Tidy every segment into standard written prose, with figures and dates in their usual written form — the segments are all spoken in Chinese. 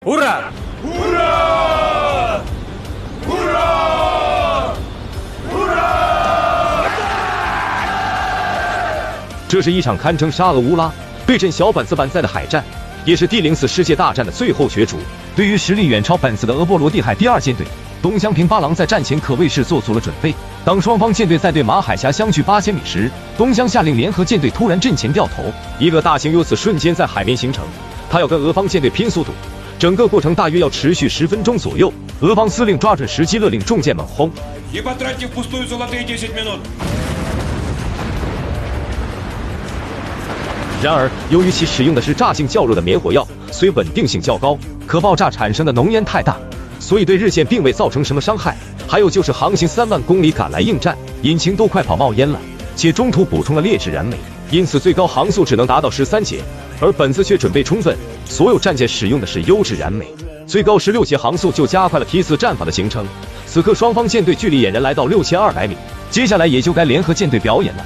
Ура! Ура! Ура! Ура! 这是一场堪称沙俄乌拉对阵小本子版载的海战，也是第04世界大战的最后角逐。对于实力远超本子的俄波罗的海第2舰队，东乡平八郎在战前可谓是做足了准备。当双方舰队在对马海峡相距8000米时，东乡下令联合舰队突然阵前掉头，一个大型 U 字瞬间在海面形成，他要跟俄方舰队拼速度。整个过程大约要持续10分钟左右。俄方司令抓准时机，勒令重舰猛轰。然而，由于其使用的是炸性较弱的棉火药，虽稳定性较高，可爆炸产生的浓烟太大，所以对日舰并未造成什么伤害。还有就是航行3万公里赶来应战，引擎都快跑冒烟了，且中途补充了劣质燃煤，因此最高航速只能达到13节，而本次却准备充分，所有战舰使用的是优质燃煤，最高16节航速就加快了T4战法的形成。此刻双方舰队距离俨然来到6200米，接下来也就该联合舰队表演了。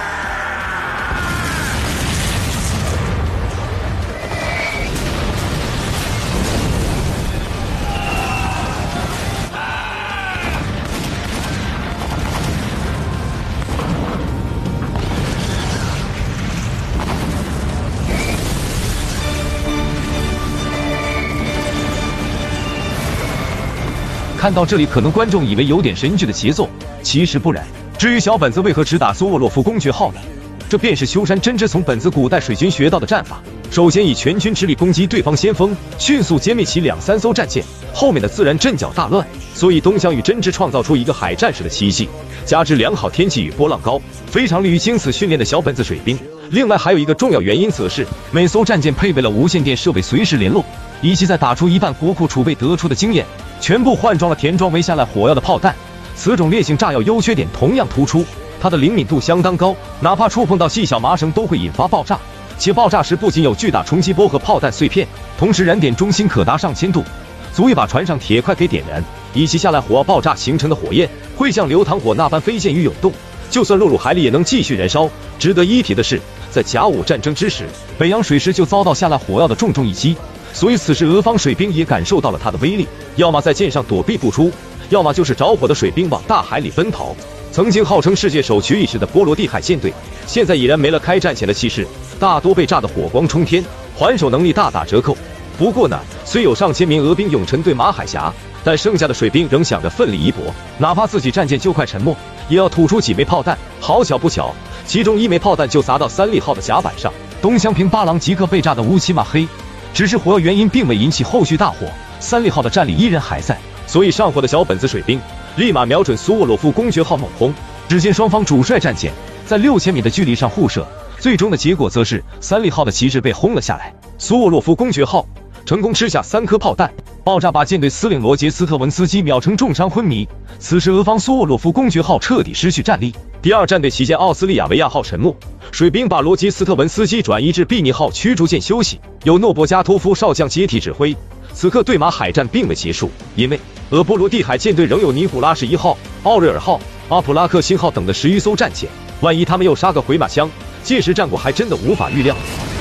看到这里，可能观众以为有点神剧的节奏，其实不然。至于小本子为何只打苏沃洛夫公爵号呢？这便是修山真知从本子古代水军学到的战法。首先以全军之力攻击对方先锋，迅速歼灭其2、3艘战舰，后面的自然阵脚大乱。所以东乡与真知创造出一个海战时的奇迹，加之良好天气与波浪高，非常利于经此训练的小本子水兵。另外还有一个重要原因，则是每艘战舰配备了无线电设备，随时联络，以及在打出一半国库储备得出的经验，全部换装了填装为下来火药的炮弹。此种烈性炸药优缺点同样突出，它的灵敏度相当高，哪怕触碰到细小麻绳都会引发爆炸，且爆炸时不仅有巨大冲击波和炮弹碎片，同时燃点中心可达上千度，足以把船上铁块给点燃，以及下来火药爆炸形成的火焰会像流淌火那般飞溅与涌动，就算落入海里也能继续燃烧。值得一提的是，在甲午战争之时，北洋水师就遭到下来火药的重重一击，所以此时俄方水兵也感受到了它的威力，要么在舰上躲避不出，要么就是着火的水兵往大海里奔逃。曾经号称世界首屈一指的波罗的海舰队，现在已然没了开战前的气势，大多被炸得火光冲天，还手能力大打折扣。不过呢，虽有上千名俄兵勇沉对马海峡，但剩下的水兵仍想着奋力一搏，哪怕自己战舰就快沉没，也要吐出几枚炮弹。好巧不巧，其中1枚炮弹就砸到三利号的甲板上，东乡平八郎即刻被炸得乌漆嘛黑。只是火药原因并未引起后续大火，三利号的战力依然还在，所以上火的小本子水兵立马瞄准苏沃洛夫公爵号猛轰。只见双方主帅战舰在6000米的距离上互射，最终的结果则是三利号的旗帜被轰了下来，苏沃洛夫公爵号成功吃下3颗炮弹，爆炸把舰队司令罗杰斯特文斯基秒成重伤昏迷。此时俄方苏沃洛夫公爵号彻底失去战力。第2战队期间，奥斯利亚维亚号沉没，水兵把罗杰斯特文斯基转移至毕尼号驱逐舰休息，由诺博加托夫少将接替指挥。此刻对马海战并未结束，因为俄波罗的海舰队仍有尼古拉什1号、奥瑞尔号、阿普拉克星号等的10余艘战舰，万一他们又杀个回马枪，届时战果还真的无法预料。